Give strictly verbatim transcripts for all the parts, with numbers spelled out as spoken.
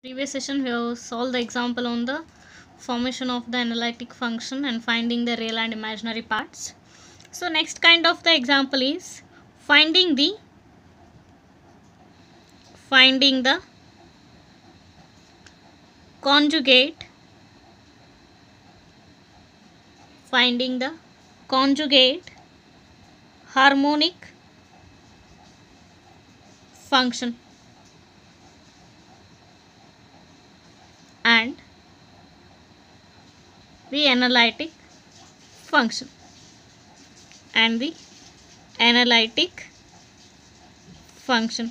Previous session we have solved the example on the formation of the analytic function and finding the real and imaginary parts. So next kind of the example is finding the finding the conjugate finding the conjugate harmonic function and the analytic function and the analytic function.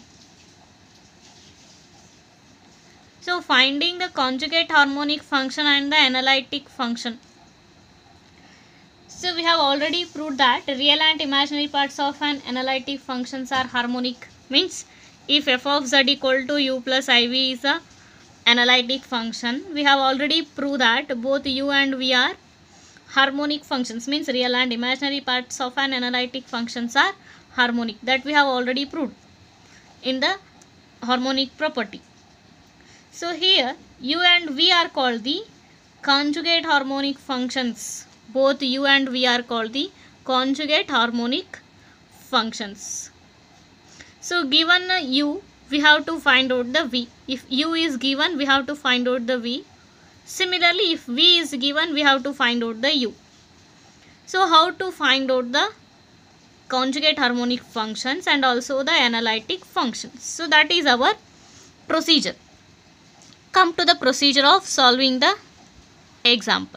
So finding the conjugate harmonic function and the analytic function. So we have already proved that real and imaginary parts of an analytic functions are harmonic. Means if f of z equal to u plus iv is a analytic function, we have already proved that both u and v are harmonic functions. Means real and imaginary parts of an analytic functions are harmonic. That we have already proved in the harmonic property. So here u and v are called the conjugate harmonic functions. Both u and v are called the conjugate harmonic functions. So given u, we have to find out the v. If u is given, we have to find out the v. Similarly, if v is given, we have to find out the u. So how to find out the conjugate harmonic functions and also the analytic functions? So that is our procedure. Come to the procedure of solving the example.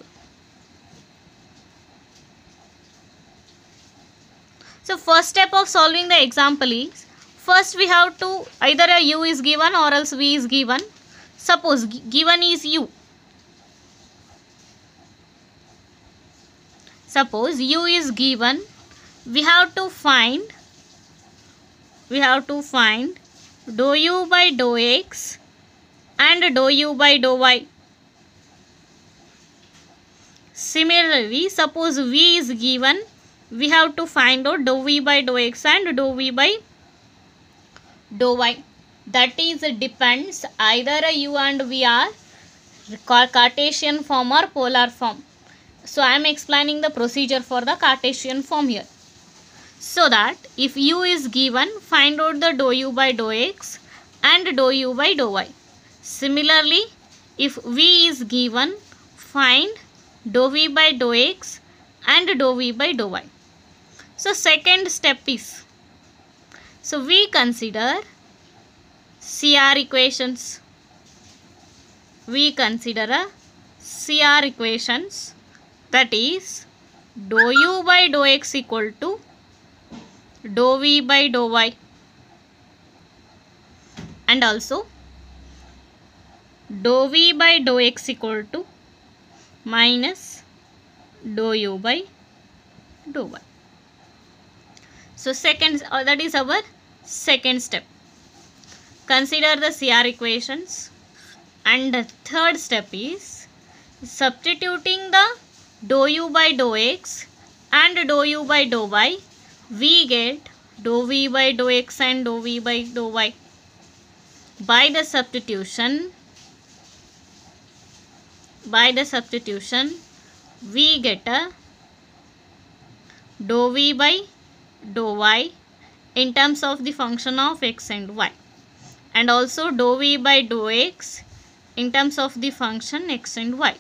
So first step of solving the example is, first we have to either a u is given or else v is given. Suppose given is u. Suppose u is given, we have to find, we have to find dou u by dou x and dou u by dou y. Similarly, suppose v is given, we have to find out dou v by dou x and dou v by dou y. That is depends either u and v are Cartesian form or polar form. So I am explaining the procedure for the Cartesian form here. So that if u is given, find out the dou u by dou x and dou u by dou y. Similarly, if v is given, find dou v by dou x and dou v by dou y. So second step is, so we consider C R equations. We consider a C R equations, that is dou u by dou x equal to dou v by dou y and also dou v by dou x equal to minus dou u by dou y. So second, uh, that is our second step. Consider the C R equations. And the third step is substituting the dou u by dou x and dou u by dou y. We get dou v by dou x and dou v by dou y. By the substitution, by the substitution, we get a dou v by dou y in terms of the function of x and y, and also dou v by dou x in terms of the function x and y.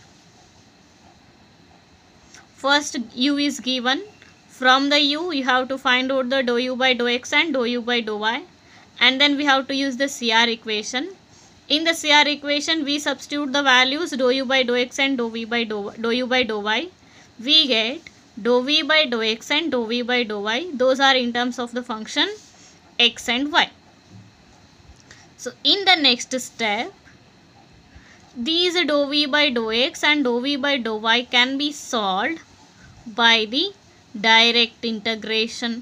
First u is given. From the u, you have to find out the dou u by dou x and dou u by dou y, and then we have to use the C R equation. In the C R equation, we substitute the values dou u by dou x and dou v by dou, dou u by dou y. We get dou v by dou x and dou v by dou y. Those are in terms of the function x and y. So in the next step, these dou v by dou x and dou v by dou y can be solved by the direct integration.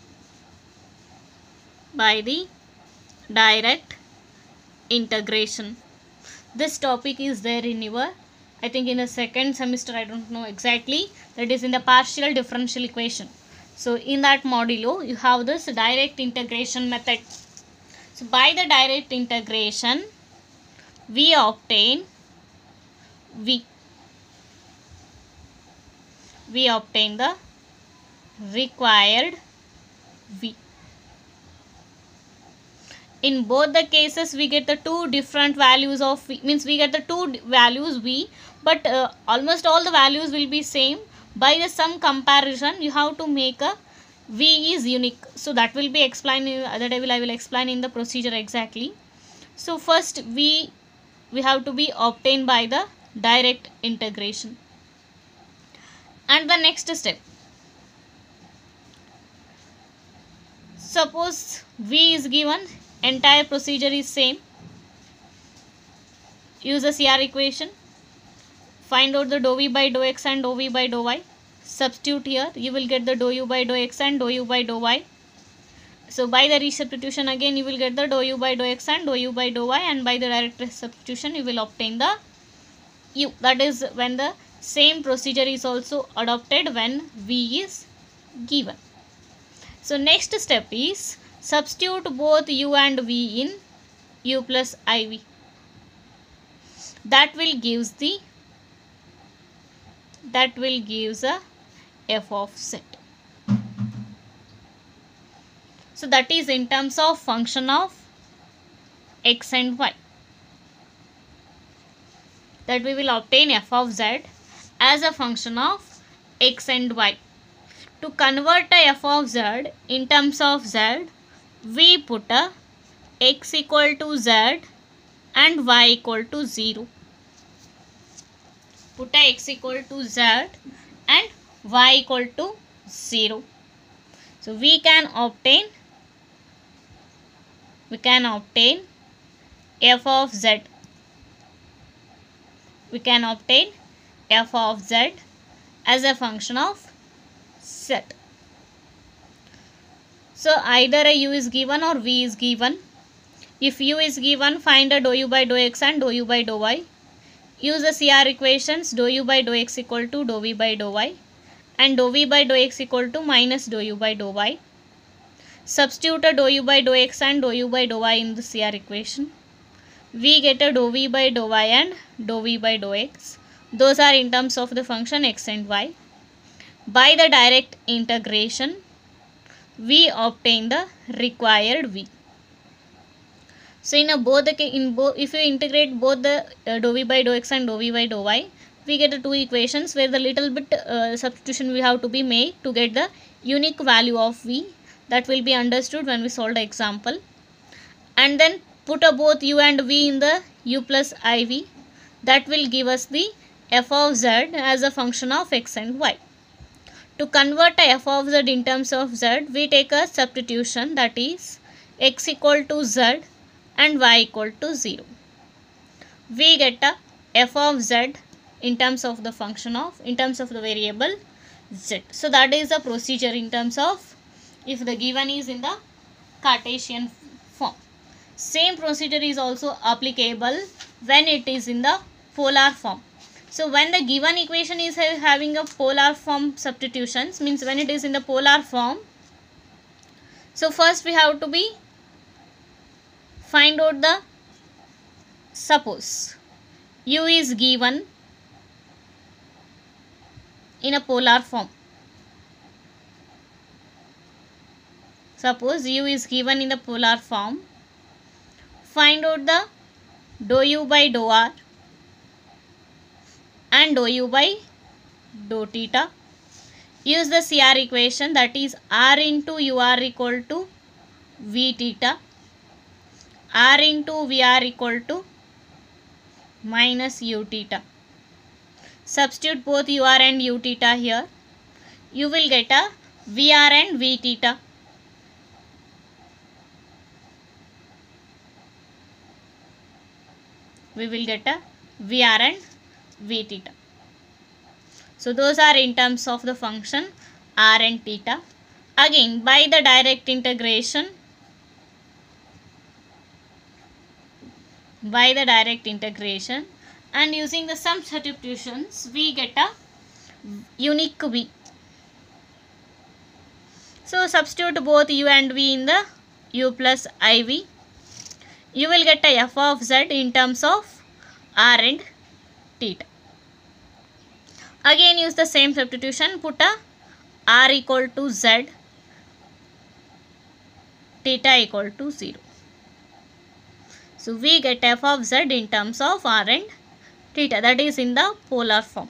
By the direct integration. This topic is there in your, I think in the second semester, I don't know exactly, that is in the partial differential equation. So in that modulo, you have this direct integration method. So by the direct integration, we obtain v. We obtain the required v. In both the cases we get the two different values of v, means we get the two values v, but uh, almost all the values will be same. By the some comparison you have to make a v is unique. So that will be explained in, that I will I will explain in the procedure exactly. So first v we have to be obtained by the direct integration. And the next step, suppose v is given, entire procedure is same. Use the C R equation, find out the dou v by dou x and dou v by dou y. Substitute here, you will get the dou u by dou x and dou u by dou y. So by the resubstitution again you will get the dou u by dou x and dou u by dou y, and by the direct substitution you will obtain the u. That is when the same procedure is also adopted when v is given. So next step is substitute both u and v in u plus iv. That will gives the that will gives a f of z. So that is in terms of function of x and y, that we will obtain f of z as a function of x and y. To convert a f of z in terms of z, we put a x equal to z and y equal to zero. Put a x equal to z and y equal to zero. So we can obtain we can obtain f of z. We can obtain f of z as a function of z. So either a u is given or v is given. If u is given, find a dou u by dou x and dou u by dou y. Use the C R equations, dou u by dou x equal to dou v by dou y and dou v by dou x equal to minus dou u by dou y. Substitute a dou u by dou x and dou u by dou y in the C R equation. We get a dou v by dou y and dou v by dou x. Those are in terms of the function x and y. By the direct integration, we obtain the required v. So in a both the in both if you integrate both the uh, dou v by dou x and dou v by dou y, we get the two equations where the little bit uh, substitution we have to be made to get the unique value of v. That will be understood when we solve the example. And then put a both u and v in the u plus iv. That will give us the f of z as a function of x and y. To convert a f of z in terms of z, we take a substitution, that is x equal to z and y equal to zero. We get a f of z in terms of the function of, in terms of the variable z. So that is the procedure in terms of if the given is in the Cartesian form. Same procedure is also applicable when it is in the polar form. So when the given equation is having a polar form substitutions, means when it is in the polar form, so first we have to be find out the, suppose u is given in a polar form. Suppose u is given in the polar form. Find out the dou u by dou r and dou u by dou theta. Use the C R equation, that is r into ur equal to v theta, r into vr equal to minus u theta. Substitute both ur and u theta here. You will get a vr and v theta. We will get a vr and v theta. So those are in terms of the function r and theta. Again, by the direct integration, by the direct integration and using the sum substitutions, we get a unique v. So substitute both u and v in the u plus iv. You will get a f of z in terms of r and theta. Again use the same substitution, put a r equal to z, theta equal to zero. So we get f of z in terms of r and theta, that is in the polar form.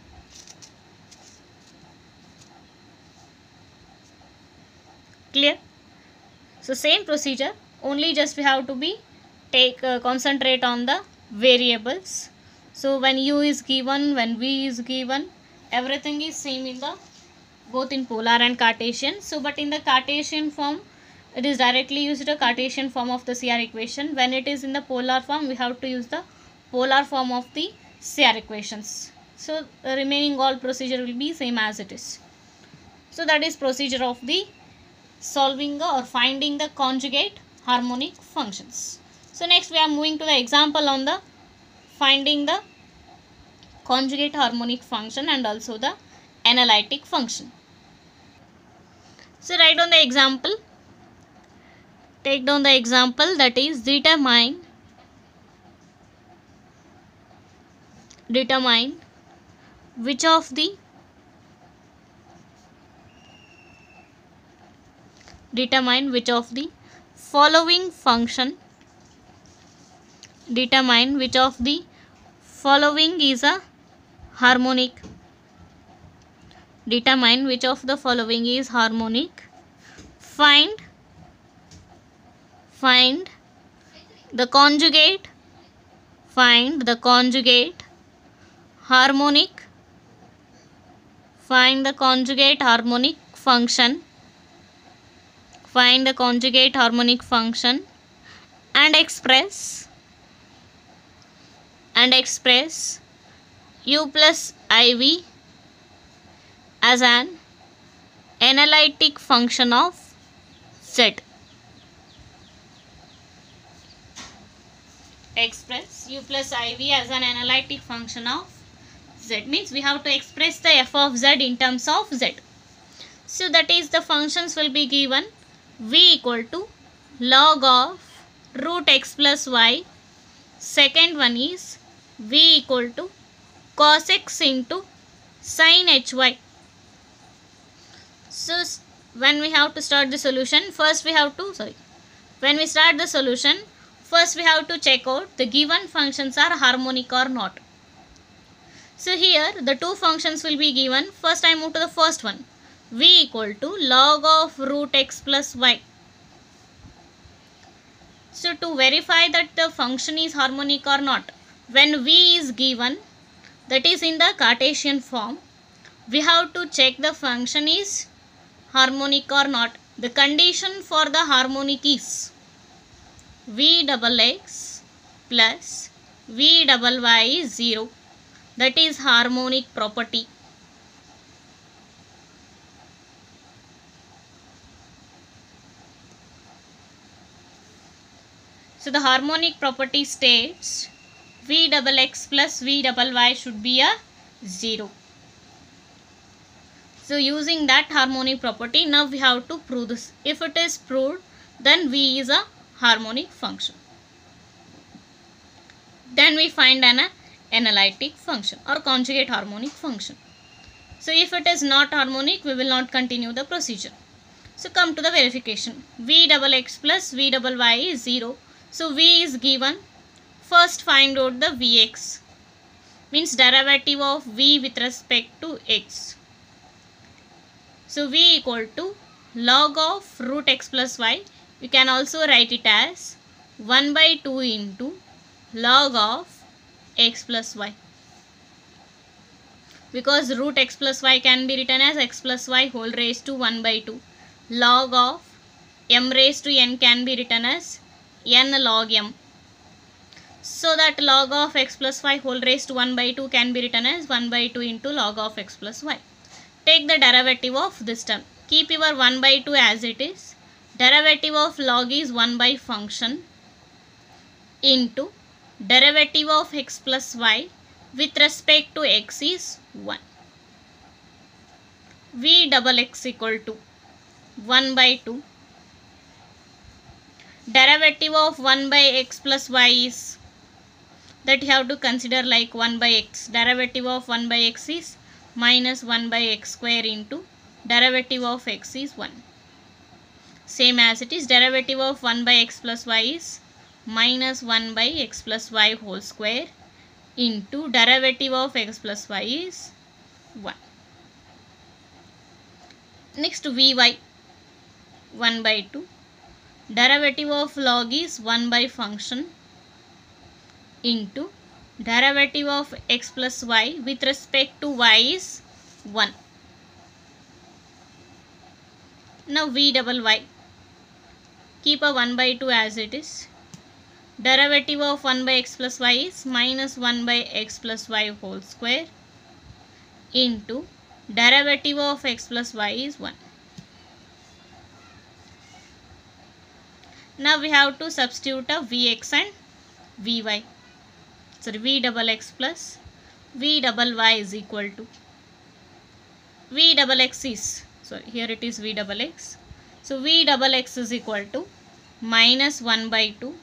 Clear? So same procedure, only just we have to be take uh, concentrate on the variables. So when u is given, when v is given, everything is same in the both in polar and Cartesian. So but in the Cartesian form, it is directly used the Cartesian form of the C R equation. When it is in the polar form, we have to use the polar form of the C R equations. So the remaining all procedure will be same as it is. So that is procedure of the solving or finding the conjugate harmonic functions. So next we are moving to the example on the finding the conjugate harmonic function and also the analytic function. So write down the example. Take down the example, that is determine determine which of the determine which of the following function determine which of the following is a harmonic. Determine which of the following is harmonic. Find find the conjugate find the conjugate harmonic find the conjugate harmonic function find the conjugate harmonic function and express and express u plus iv as an analytic function of z. Express u plus iv as an analytic function of z, means we have to express the f of z in terms of z. So that is the functions will be given v equal to log of root x plus y. Second one is v equal to cos x into sin hy. So when we have to start the solution, first we have to sorry when we start the solution, first we have to check out the given functions are harmonic or not. So here the two functions will be given. First I move to the first one, v equal to log of root x plus y. So to verify that the function is harmonic or not, when v is given, that is in the Cartesian form, we have to check the function is harmonic or not. The condition for the harmonic is v double x plus v double y is zero. That is harmonic property. So the harmonic property states v double x plus v double y should be a zero. So using that harmonic property, now we have to prove this. If it is proved, then v is a harmonic function. Then we find an uh, analytic function or conjugate harmonic function. So if it is not harmonic, we will not continue the procedure. So come to the verification. V double x plus v double y is zero. So v is given. First find out the vx, means derivative of v with respect to x. So v equal to log of root x plus y. We can also write it as one by two into log of x plus y. Because root x plus y can be written as x plus y whole raised to one by two. Log of m raised to n can be written as n log m. So that log of x plus y whole raised to one by two can be written as one by two into log of x plus y. Take the derivative of this term. Keep your one by two as it is. Derivative of log is one by function into derivative of x plus y with respect to x is one. V double x equal to one by two. Derivative of one by x plus y is that you have to consider like one by x. Derivative of one by x is minus one by x square into derivative of x is one. Same as it is, derivative of one by x plus y is minus one by x plus y whole square into derivative of x plus y is one. Next vy, one by two. Derivative of log is one by function into derivative of x plus y with respect to y is one. Now v double y, keep a one by two as it is. Derivative of one by x plus y is minus one by x plus y whole square into derivative of x plus y is one. Now we have to substitute a vx and vy. So v double x plus v double y is equal to, v double x is, sorry here it is v double x. So v double x is equal to minus one by two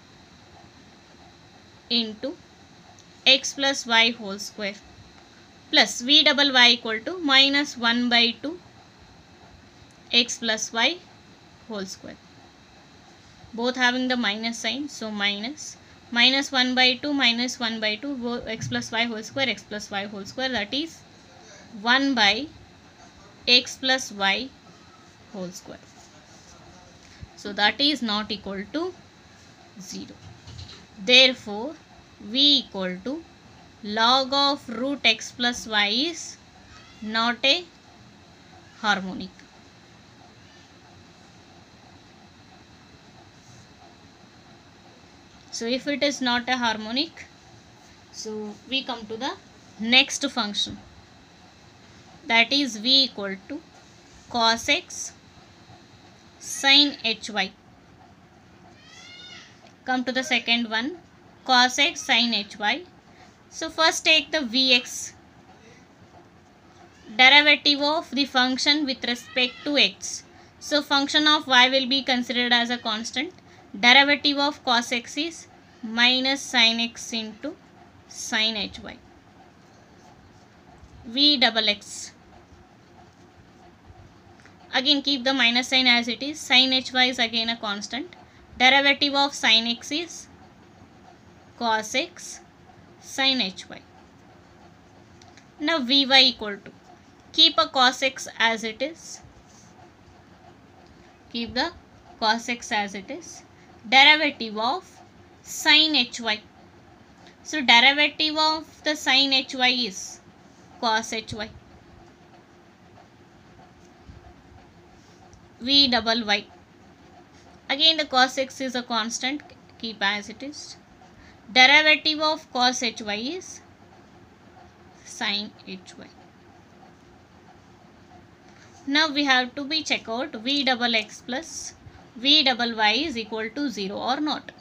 into x plus y whole square plus v double y equal to minus one by two x plus y whole square. Both having the minus sign, so minus minus one by two minus one by two, x plus y whole square, x plus y whole square, that is one by x plus y whole square. So that is not equal to zero. Therefore v equal to log of root x plus y is not a harmonic. So if it is not a harmonic, so we come to the next function, that is v equal to cos x sin hy. Come to the second one, cos x sin hy. So first take the vx, derivative of the function with respect to x. So function of y will be considered as a constant. Derivative of cos x is minus sin x into sin hy. V double x. Again keep the minus sign as it is. Sin hy is again a constant. Derivative of sin x is cos x sin hy. Now vy equal to, keep a cos x as it is. Keep the cos x as it is. Derivative of sin hy. So derivative of the sin hy is cos hy. V double y. Again the cos x is a constant, keep as it is. Derivative of cos hy is sin hy. Now we have to be check out v double x plus v double y is equal to zero or not.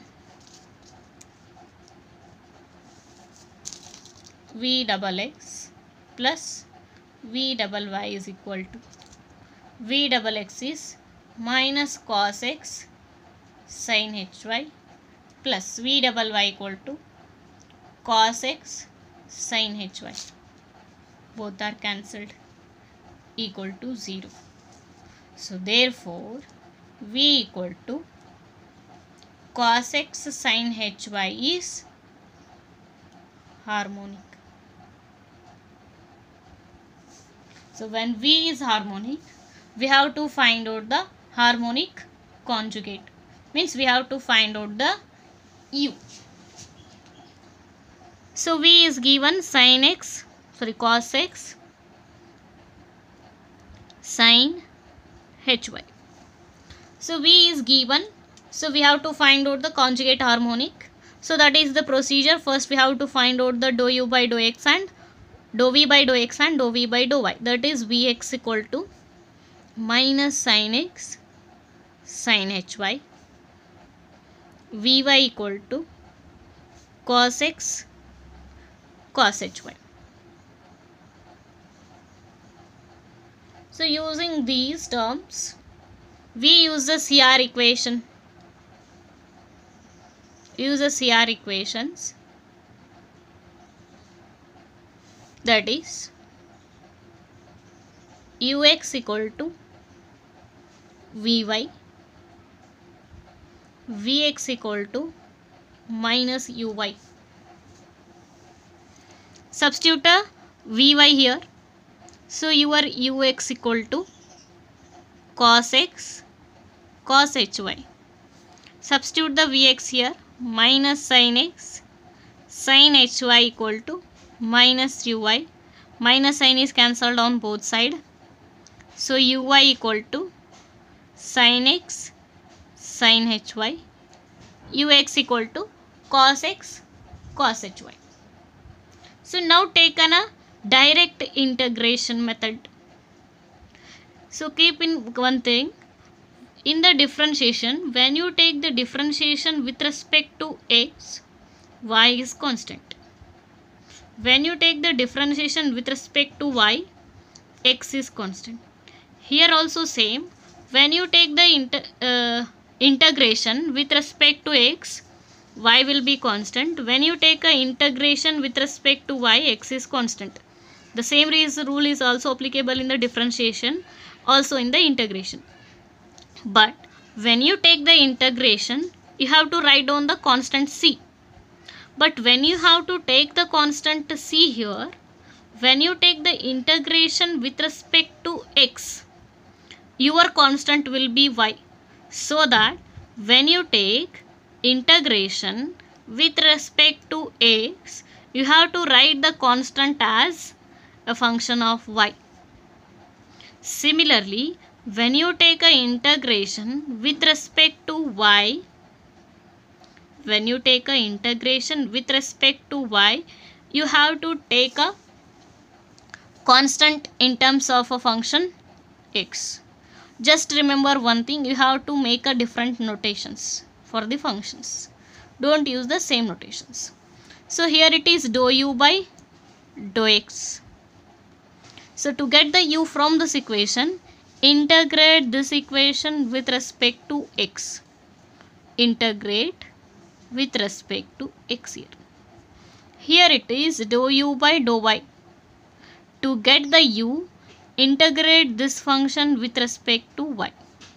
V double x plus v double y is equal to, v double x is minus cos x sin hy plus v double y equal to cos x sin hy. Both are cancelled, equal to zero. So therefore v equal to cos x sin hy is harmonic. So when v is harmonic, we have to find out the harmonic conjugate. Means we have to find out the u. So v is given sin x, sorry cos x sin hy. So v is given, so we have to find out the conjugate harmonic. So that is the procedure. First we have to find out the dou u by dou x and dou v by dou x and dou v by dou y. That is vx equal to minus sin x sin hy, vy equal to cos x cos hy. So using these terms, we use the C R equation. Use the C R equations. that is ux equal to vy, vx equal to minus uy. Substitute a vy here. So your ux equal to cos x cos hy. Substitute the vx here, minus sin x sin hy equal to minus uy. Minus sign is cancelled on both sides. So uy equal to sin x sin hy. Ux equal to cos x cos hy. So now take an a direct integration method. So keep in one thing, in the differentiation, when you take the differentiation with respect to x, y is constant. When you take the differentiation with respect to y, x is constant. Here also same, when you take the inter, uh, integration with respect to x, y will be constant. When you take a integration with respect to y, x is constant. The same rule is also applicable in the differentiation, also in the integration. But when you take the integration, you have to write down the constant c. But when you have to take the constant c here, when you take the integration with respect to x, your constant will be y. So that when you take integration with respect to x, you have to write the constant as a function of y. Similarly, when you take a integration with respect to y, when you take a integration with respect to y, you have to take a constant in terms of a function x. Just remember one thing, you have to make a different notations for the functions. Don't use the same notations. So here it is dou u by dou x. So to get the u from this equation, integrate this equation with respect to x. Integrate with respect to x here. Here it is dou u by dou y. To get the u, integrate this function with respect to y.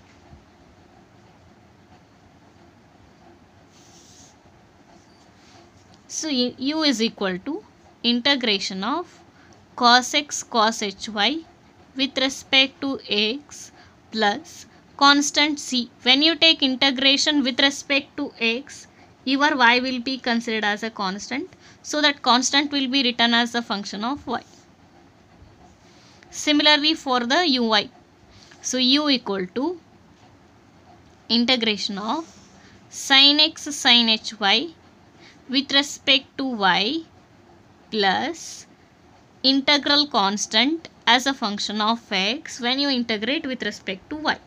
So u is equal to integration of cos x cos hy with respect to x plus constant c. When you take integration with respect to x, your y will be considered as a constant. So that constant will be written as a function of y. Similarly for the uy. So u equal to integration of sin x sin hy with respect to y plus integral constant as a function of x when you integrate with respect to y.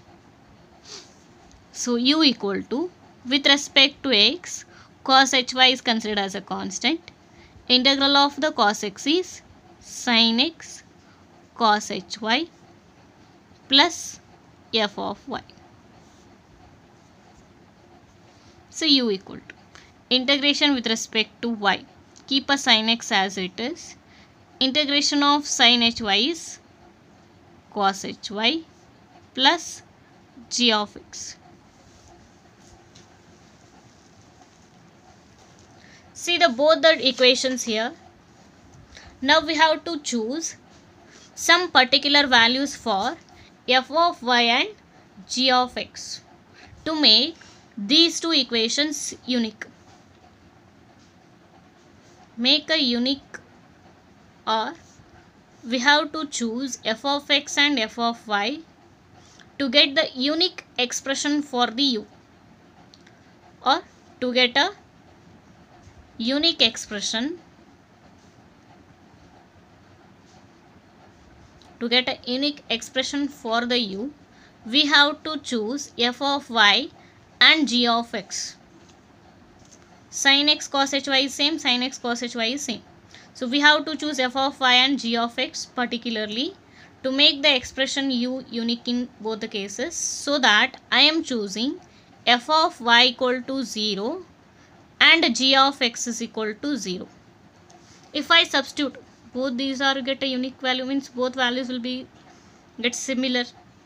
So u equal to, with respect to x, cos hy is considered as a constant. Integral of the cos x is sin x cos hy plus f of y. So u equal to integration with respect to y. Keep a sin x as it is. Integration of sin hy is cos hy plus g of x. See the both the equations here. Now we have to choose some particular values for f of y and g of x to make these two equations unique. Make a unique, or we have to choose f of x and f of y to get the unique expression for the u, or to get a unique expression to get a unique expression for the u, we have to choose f of y and g of x. Sin x cos hy is same, sin x cos hy is same. So we have to choose f of y and g of x particularly to make the expression u unique in both the cases. So that I am choosing f of y equal to zero and g of x is equal to zero. If I substitute both these are get a unique value, means both values will be get similar,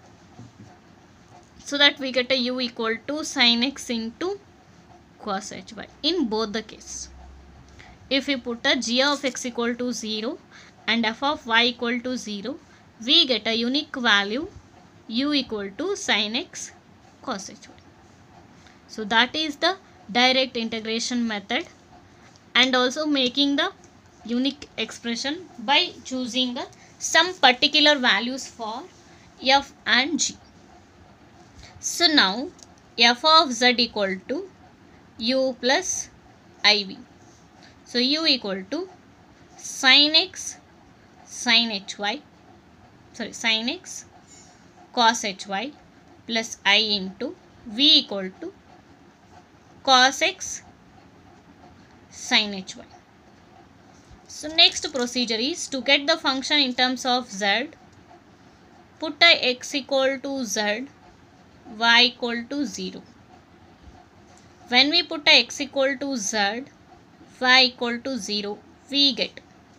so that we get a u equal to sin x into cos hy in both the case. If we put a g of x equal to zero and f of y equal to zero, we get a unique value u equal to sin x cos hy. So that is the direct integration method, and also making the unique expression by choosing the some particular values for f and g. So now f of z equal to u plus iv. So u equal to sin x sin hy, sorry sin x cos hy plus I into v equal to cos x sin hy. So next procedure is to get the function in terms of z. Put a x equal to z, y equal to zero. When we put a x equal to z, y equal to zero, we get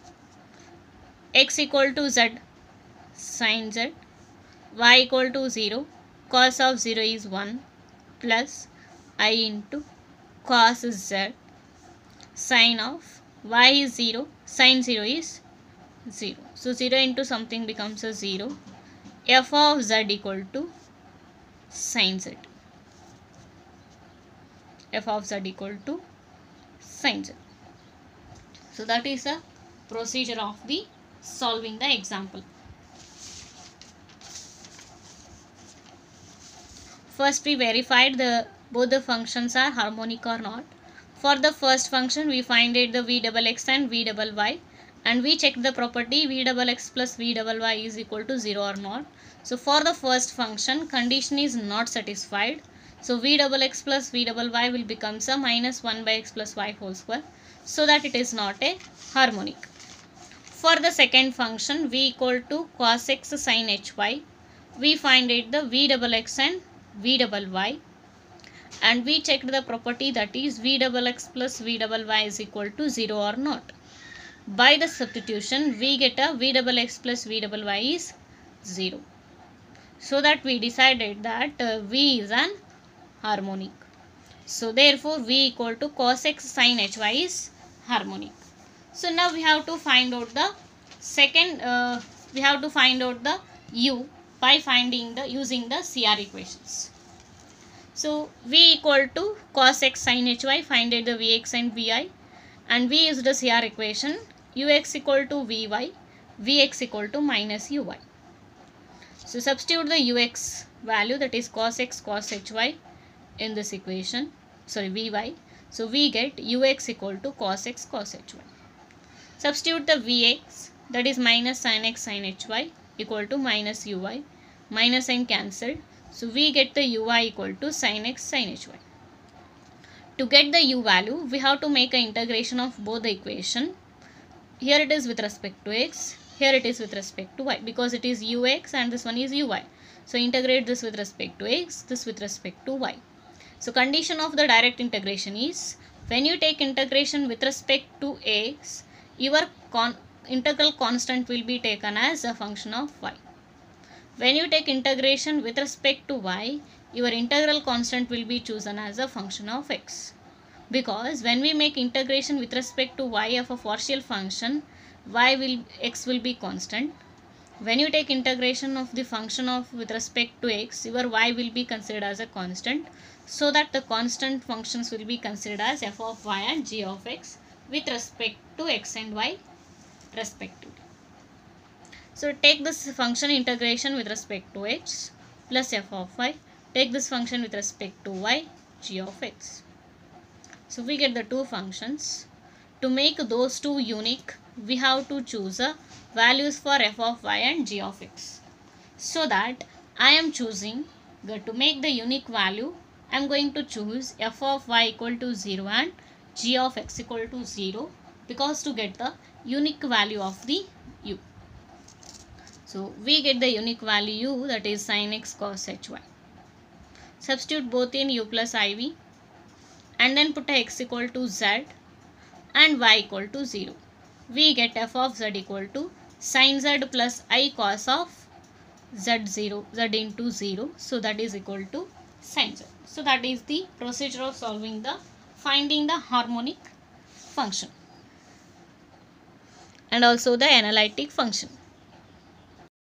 x equal to z sin z, y equal to zero, cos of zero is one, plus I into cos z, sin of y is zero, sin zero is zero. So zero into something becomes a zero. F of z equal to sin z. F of z equal to sin z. So that is the procedure of the solving the example. First we verified the both the functions are harmonic or not. For the first function we find it the v double x and v double y, and we check the property v double x plus v double y is equal to zero or not. So for the first function condition is not satisfied. So v double x plus v double y will become a minus one by x plus y whole square, so that it is not a harmonic. For the second function v equal to cos x sin hy, we find it the v double x and v double y, and we checked the property that is v double x plus v double y is equal to zero or not. By the substitution we get a v double x plus v double y is zero, so that we decided that uh, v is an harmonic. So therefore v equal to cos x sin hy is harmonic. So now we have to find out the second uh, we have to find out the u by finding the using the C R equations. So v equal to cos x sin hy, find out the vx and vi, and we used the C R equation ux equal to vy, vx equal to minus uy. So substitute the ux value, that is cos x cos hy, in this equation, sorry vy. So we get ux equal to cos x cos hy. Substitute the vx, that is minus sin x sin hy equal to minus uy, minus sign cancelled. So we get the ui equal to sin x sin hy. To get the u value, we have to make an integration of both the equation. Here it is with respect to x, here it is with respect to y, because it is ux and this one is uy. So integrate this with respect to x, this with respect to y. So condition of the direct integration is, when you take integration with respect to x, your con integral constant will be taken as a function of y. When you take integration with respect to y, your integral constant will be chosen as a function of x. Because when we make integration with respect to y of a partial function, y will x will be constant. When you take integration of the function of with respect to x, your y will be considered as a constant, so that the constant functions will be considered as f of y and g of x with respect to x and y respectively. So take this function integration with respect to x plus f of y, take this function with respect to y, g of x. So we get the two functions. To make those two unique, we have to choose a values for f of y and g of x. So that I am choosing the, to make the unique value, I am going to choose f of y equal to zero and g of x equal to zero, because to get the unique value of the u. So we get the unique value u, that is sin x cos hy. Substitute both in u plus iv, and then put a x equal to z and y equal to zero. we get f of z equal to sin z plus I cos of z zero, z into zero. So that is equal to sin z. So that is the procedure of solving the finding the harmonic function and also the analytic function.